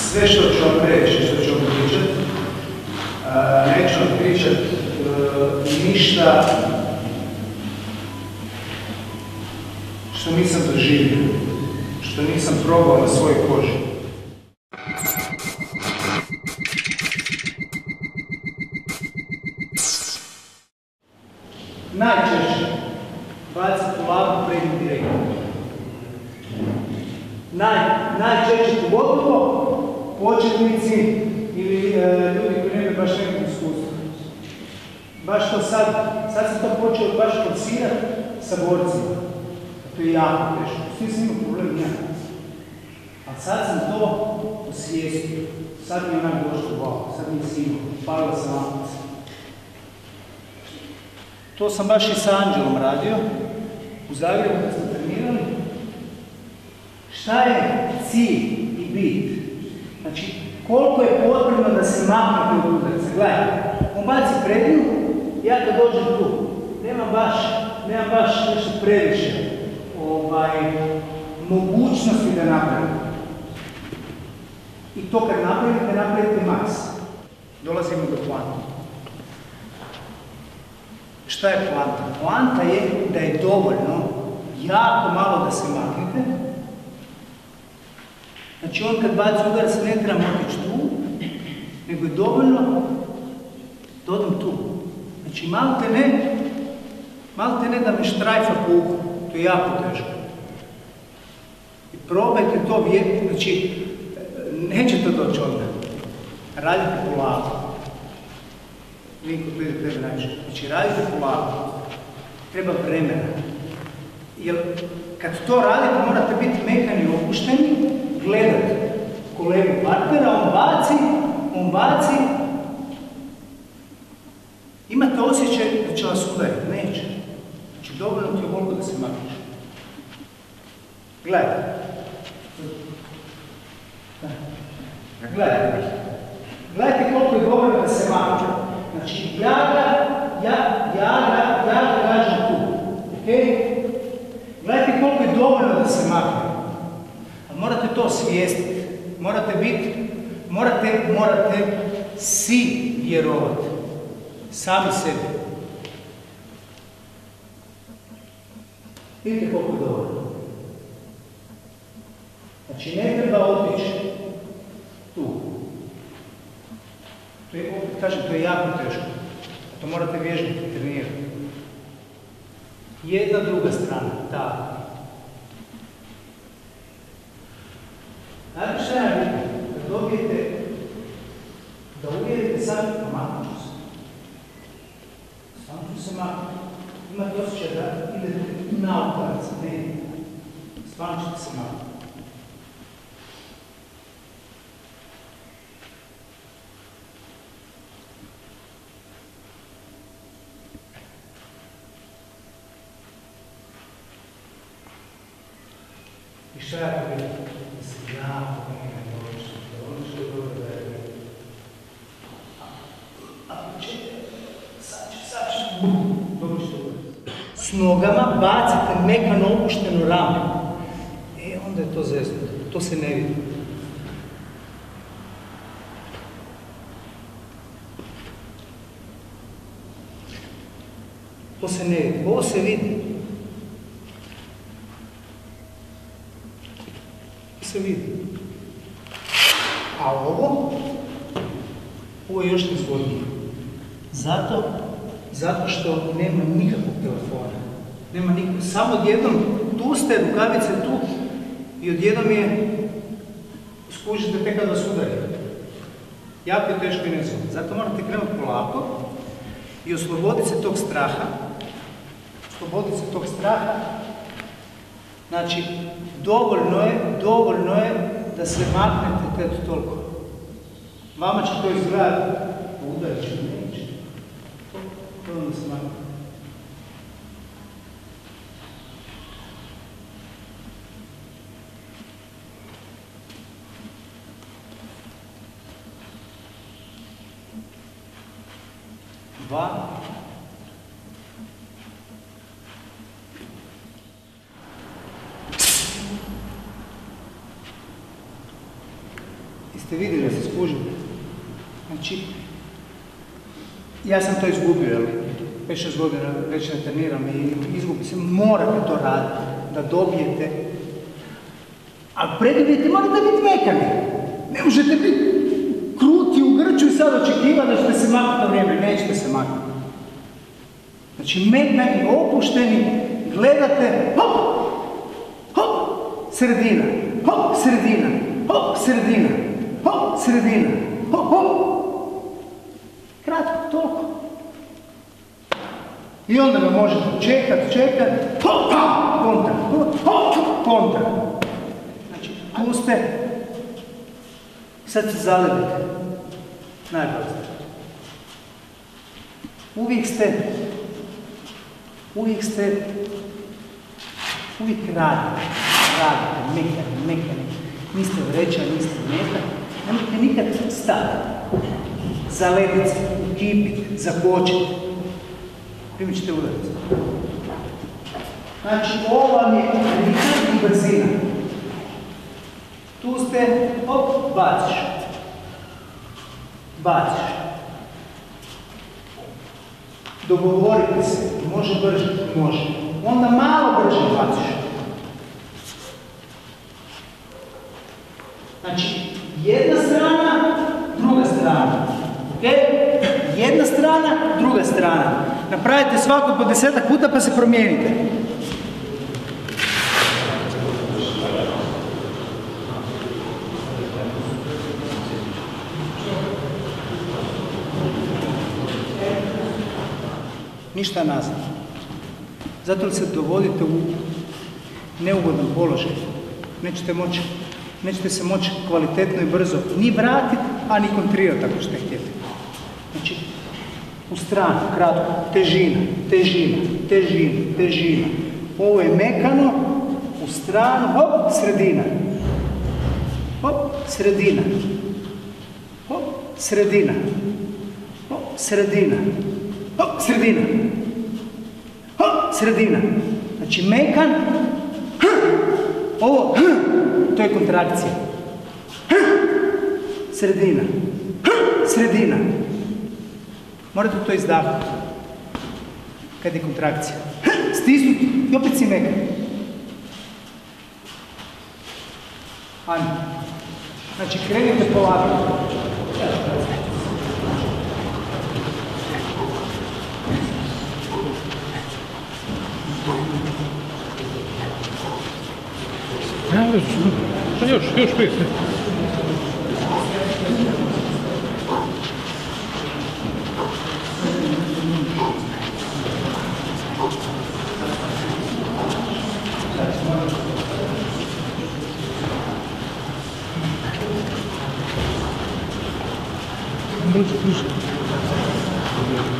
Sve što ću vam reći, što ću vam pričati, neću vam pričati ništa što nisam doživio, što nisam probao na svojoj koži. Najčešće baciti lavu prednji direktno. Najčešće pogotovo početnici ili ljudi koji nemaju baš nekog iskustva. Baš to sad sam to počeo baš forsirati sa borcima. To je jako teško. Svi sam imao problem njega. A sad sam to osvijestio. Sad mi je onak došlo, wow, sad mi je sigurno, palila sam lampac. To sam baš i sa Anđelom radio, u Zagrebu kad smo trenirali. Šta je cilj i bit? Znači, koliko je potrebno da se makne od udarca? Gledaj, on baci prednju, ja kad dođem tu, nemam baš nešto previše mogućnosti da napravim. I to kad napravite maks. Dolazimo do planta. Šta je planta? Planta je da je dovoljno jako malo da se maknete. Znači on kad baci udarac ne treba otići tu, nego je dovoljno da odem tu. Znači malte ne da me štrajfa po uhu, to je jako teško. I probajte to vidjeti, znači neće to doći odmah. Radite polako. Niko to ide tebe najviše. Znači radite polako. Treba vremena. Jer kad to radite morate biti mekani i opušteni, gledate kolegu partnera, on baci, imate osjećaj da će vas udariti, neće. Znači dovoljno ti je koliko da se makneš. Gledajte koliko je dovoljno da se makne. Znači ja ga gađam tu, okej? Gledajte koliko je dovoljno da se makne. Ali morate to osvijestiti. Morate si vjerovati. Sami sebi. Vidite koliko je dovoljno. Znači ne treba otići tu. Kažem, to je jako teško. To morate vježbati, trenirati. Jedna druga strana, ta. Znate šta je bitno? Da dobijete, da uvjerite sami, maknut ću se. Samo ću se maknuti. Imate osjećaj da idete na udarac, ne. Stvarno ćete se maknuti. I šta ja to vidim? Da se jako nekaj dođe, da ono što je dobro da je. Ako ćete, sad će, dobro što je. S nogama bacite mekano opušteno rame. Onda je to zeznuto, to se ne vidi. To se ne vidi, ovo se vidi. Se vidi. A ovo je još nezgodnije. Zato što nema nikakvog telefona. Nema nikakvog. Samo odjednom, tu ste, rukavice tu, i odjednom je skužite tek kad vas udari. Jako je teško i nezgodno. Zato morate krenuti polako i osloboditi se tog straha. Znači, dovoljno je da se maknete toliko. Vama će to izgledati, udarit će, neće. To se makne. Dva. Jeste vidjeli da se skužili? Znači, ja sam to izgubio, jel? 5-6 godina već ne treniram i izgubi se. Morate to raditi, da dobijete. A preduvjeti morate biti mekani. Ne možete biti kruti u grču i sad očekivati da ćete se maknuti na vrijeme. Nećete se maknuti. Znači, mekani, opušteni, gledate, hop, hop, sredina, hop, sredina, hop, sredina, hop, sredina, hop, hop. Kratko, toliko. I onda ga možete čekat, hop, kontra, hop, kontra. Znači, tu ste, sad se zalebite, najbolje. Uvijek radite, mekani. Niste vreća, niste meka, nemojte nikad stati. Zalediti se, ukipiti, zakočiti. Primit ćete udarice. Znači, ovo vam je ritam i brzina. Tu ste, hop, baciš. Dogovorite se, može brže, može. Onda malo brže baciš. Znači, jedna strana, druga strana. Jedna strana, druga strana. Napravite svako po 10 puta pa se promijenite. Ništa nazad. Zato se dovodite u neugodan položaj. Nećete se moći kvalitetno i brzo ni vratiti, a ni kontrirati ako što htjeti. Znači, u stranu, kratko, težina. Ovo je mekano, u stranu, hop, sredina. Hop, sredina. Hop, sredina. Hop, sredina. Hop, sredina. Hop, sredina. Znači, mekan, ovo, to je kontrakcija. Sredina. Morate to izdavati. Kad je kontrakcija. Stisnuti i opet si mekan. Ajmo. Znači, krenite polako. Još prije. Brzo.